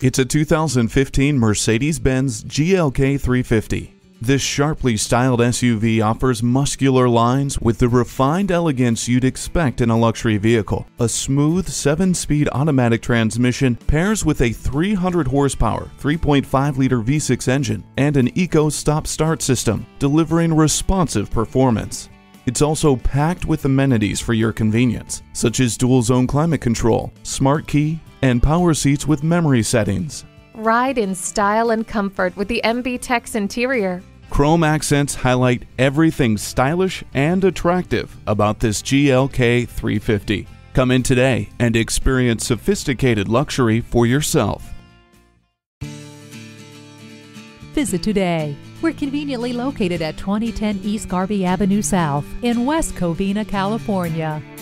It's a 2015 Mercedes-Benz GLK 350. This sharply styled SUV offers muscular lines with the refined elegance you'd expect in a luxury vehicle. A smooth 7-speed automatic transmission pairs with a 300 horsepower, 3.5-liter V6 engine and an Eco stop-start system, delivering responsive performance. It's also packed with amenities for your convenience, such as dual-zone climate control, smart key, and power seats with memory settings. Ride in style and comfort with the MB-Tex interior. Chrome accents highlight everything stylish and attractive about this GLK 350. Come in today and experience sophisticated luxury for yourself. Visit today. We're conveniently located at 2010 East Garvey Avenue South in West Covina, California.